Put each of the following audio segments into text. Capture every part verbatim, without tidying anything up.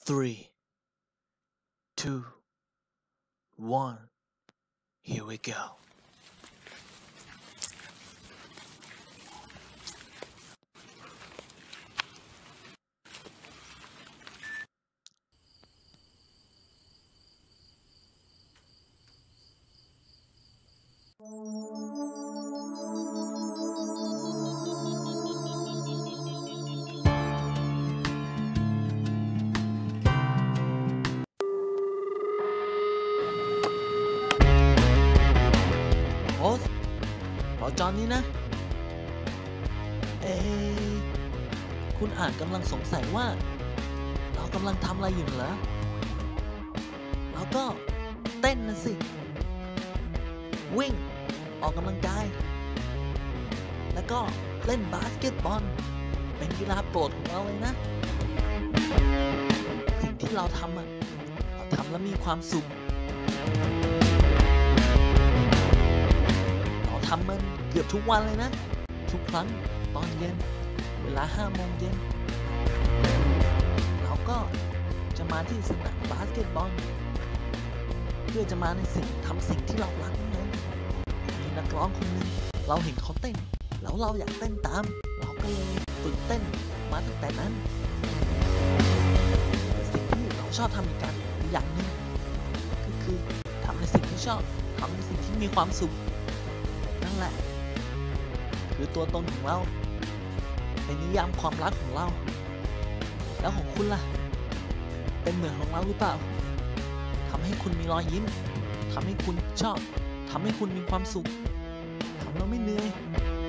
three, two, one, here we go.โอ๊ตรอจอนนี่นะ เอ๊ะคุณอาจกำลังสงสัยว่า เรากำลังทำอะไรอยู่เหรอเราก็เต้นนะสิ วิ่งออกกำลังกาย แล้วก็เล่นบาสเกตบอล เป็นกีฬาโปรดของเราเลยนะ สิ่งที่เราทำอ่ะเราทำแล้วมีความสุข เราทำมันเกือบทุกวันเลยนะ ทุกครั้งตอนเย็น เวลาห้าโมงเย็น เราก็จะมาที่สนามบาสเกตบอล เพื่อจะมาในสิ่งทำสิ่งที่เรารักนั่นเองมีนักร้องคนหนึ่งเราเห็นเขาเต้น แล้วเราอยากเต้นตาม เราก็เลยฝึกเต้นมาตั้งแต่นั้น สิ่งที่เราชอบทำอีกอย่างหนึ่งก็คือทำในสิ่งที่ชอบทำในสิ่งที่มีความสุขนั่นแหละคือตัวตนของเราเป็นนิยามความรักของเราแล้วของคุณล่ะเป็นเหมือนของเราหรือเปล่าทำให้คุณมีรอยยิ้มทำให้คุณชอบทำให้คุณมีความสุขทำแล้วไม่เหนื่อย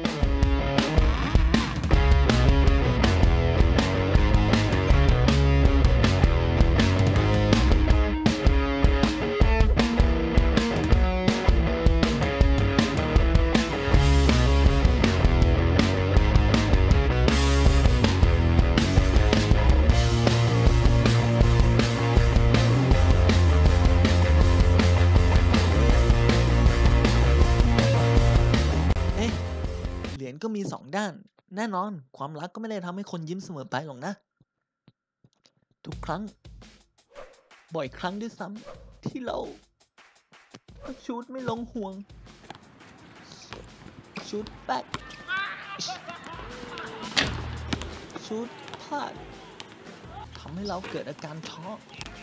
เหรียญก็มีสองด้านแน่นอนความรักก็ไม่ได้ทำให้คนยิ้มเสมอไปหรอกนะทุกครั้งบ่อยครั้งด้วยซ้ำที่เราชูตไม่ลงห่วงชูตแบ็คชูตพลาดทำให้เราเกิดอาการท้อ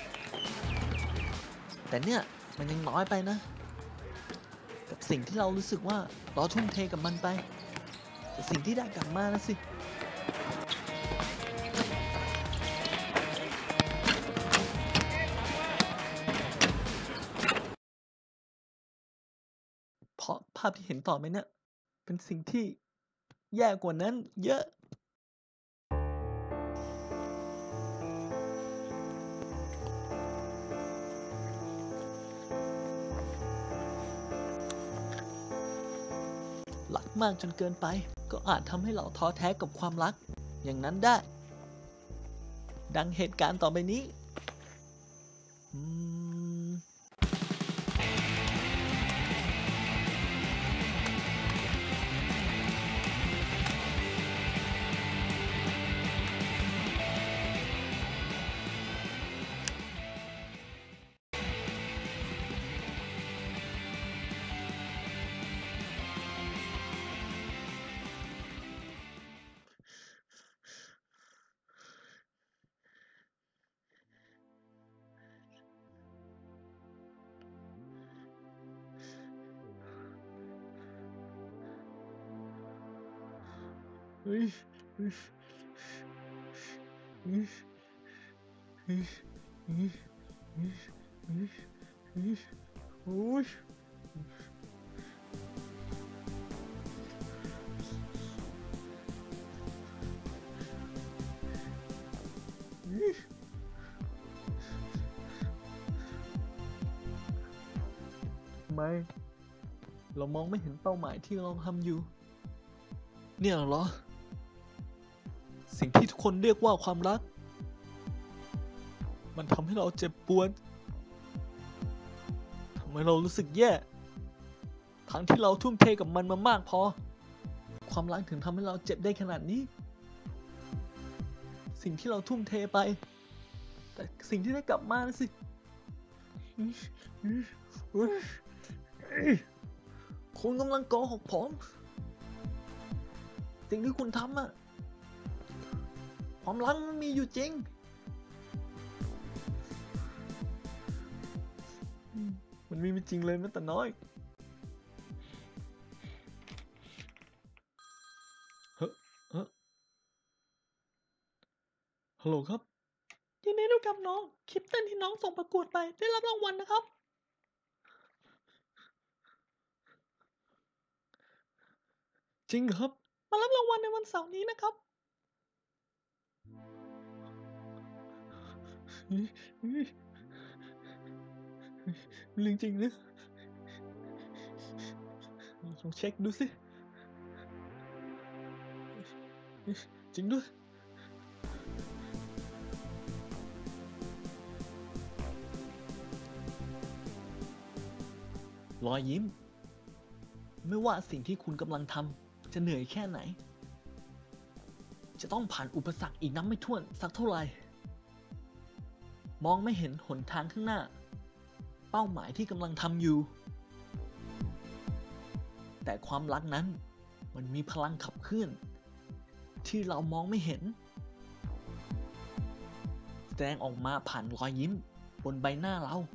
แต่เนี่ยมันยังน้อยไปนะกับสิ่งที่เรารู้สึกว่าเราทุ่มเทกับมันไปแต่สิ่งที่ได้กลับมานะสิเพราะภาพที่เห็นต่อไปเนี่ยเป็นสิ่งที่แย่กว่านั้นเยอะรักมากจนเกินไปก็อาจทำให้เราท้อแท้กับความรักอย่างนั้นได้ดังเหตุการณ์ต่อไปนี้อืมเฮ้ยเฮ้ยเฮ้ยเฮ้ยเฮ้ยเฮ้ยเฮ้ยเฮ้ยโอ้ยทำไมเรามองไม่เห็นเป้าหมายที่เราทำอยู่เนี่ยเหรอสิ่งที่ทุกคนเรียกว่าความรักมันทำให้เราเจ็บปวดทำให้เรารู้สึกแย่ทั้งที่เราทุ่มเทกับมันมามากพอความรักถึงทำให้เราเจ็บได้ขนาดนี้สิ่งที่เราทุ่มเทไปแต่สิ่งที่ได้กลับมานะสิคุณกำลังโกหกผมสิ่งที่คุณทำอะความรักมันมีอยู่จริงมันมีไม่จริงเลยแม้แต่น้อยเฮ้เฮ้ฮัลโหลครับยินดีด้วยกับน้องคลิปเต้นที่น้องส่งประกวดไปได้รับรางวัลนะครับจริงครับมารับรางวัลในวันเสาร์นี้นะครับเรื่องจริงนะลองเช็คดูสิจริงด้วยรอยยิ้มไม่ว่าสิ่งที่คุณกำลังทำจะเหนื่อยแค่ไหนจะต้องผ่านอุปสรรคอีกนับไม่ถ้วนสักเท่าไหร่มองไม่เห็นหนทางข้างหน้าเป้าหมายที่กำลังทำอยู่แต่ความรักนั้นมันมีพลังขับเคลื่อนที่เรามองไม่เห็นแสดงออกมาผ่านรอยยิ้มบนใบหน้าเรา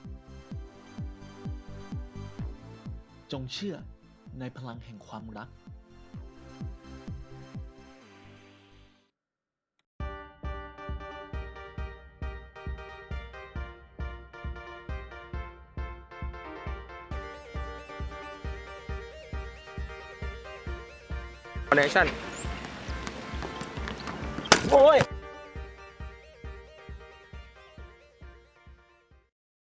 จงเชื่อในพลังแห่งความรักคอนเนคชั่นโอ้ย